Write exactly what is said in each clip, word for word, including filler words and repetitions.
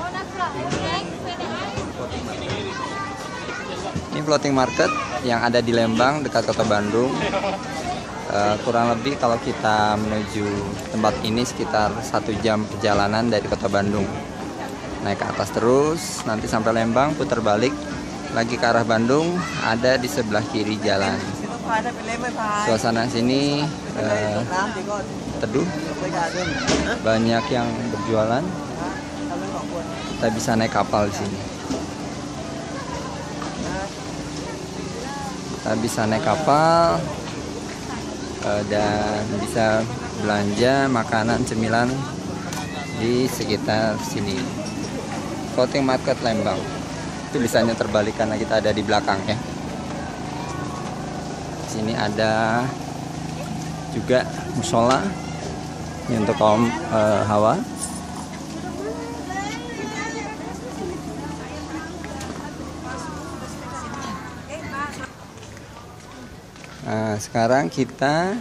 Ini floating market yang ada di Lembang dekat kota Bandung. Uh, kurang lebih kalau kita menuju tempat ini sekitar satu jam perjalanan dari kota Bandung. Naik ke atas terus, nanti sampai Lembang, putar balik lagi ke arah Bandung, ada di sebelah kiri jalan. Suasana sini uh, teduh, banyak yang berjualan. Kita bisa naik kapal di sini. Kita bisa naik kapal uh, dan bisa belanja makanan cemilan di sekitar sini. Floating Market Lembang. Tulisannya terbalik karena kita ada di belakang ya. Sini ada juga musola ini untuk kaum uh, hawa. Nah, sekarang kita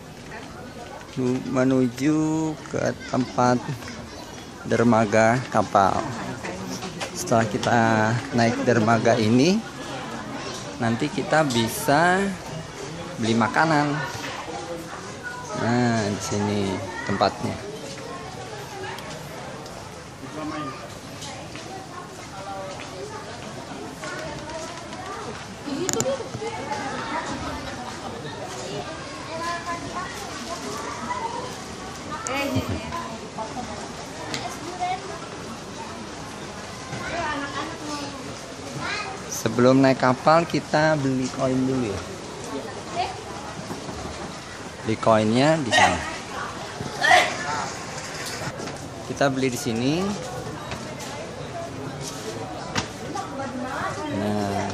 menuju ke tempat dermaga kapal. Setelah kita naik dermaga ini, nanti kita bisa beli makanan. Nah, di sini tempatnya. Sebelum naik kapal kita beli koin dulu ya. Beli koinnya di sana. Kita beli di sini. Nah,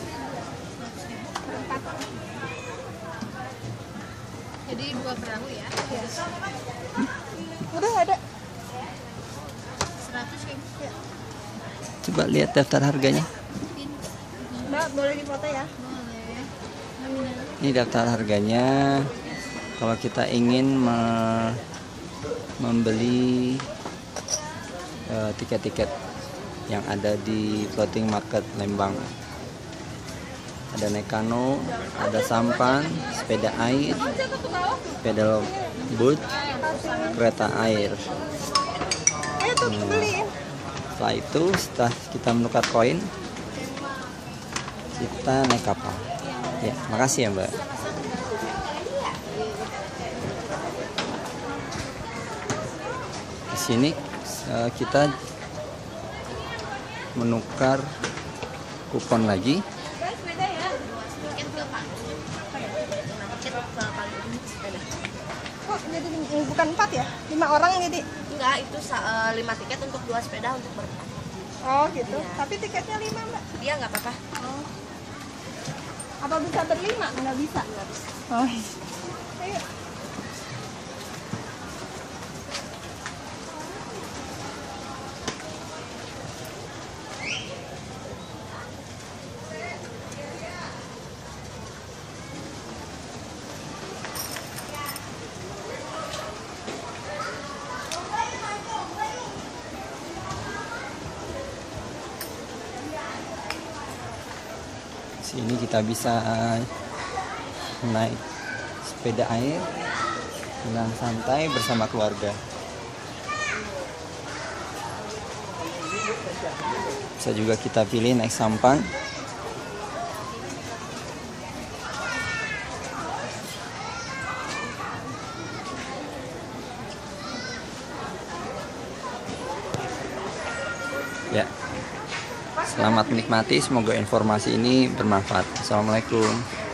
jadi dua perahu ya? Ya. Udah ada. seratus ya? Coba lihat daftar harganya. Mbak, boleh dipoto ya? Boleh. Ini daftar harganya. Kalau kita ingin me membeli tiket-tiket uh, yang ada di Floating Market Lembang, ada naik kano, ada sampan, sepeda air, pedal boat, kereta air. Ayo tuh Hmm. beliin. Setelah itu, setelah kita menukar koin, kita naik kapal. Ya, makasih ya Mbak. Di sini uh, kita menukar kupon lagi. Kok jadi bukan empat ya? Lima orang jadi? Enggak, itu uh, lima tiket untuk dua sepeda untuk berempat. Oh gitu. Iya. Tapi tiketnya lima mbak. Dia nggak apa-apa. Oh. Apa bisa berlima? Nggak bisa. Nggak bisa. Oh. Ayo. Sini kita bisa naik sepeda air dengan santai bersama keluarga. Bisa juga kita pilih naik sampan. Ya. Selamat menikmati, semoga informasi ini bermanfaat. Assalamualaikum.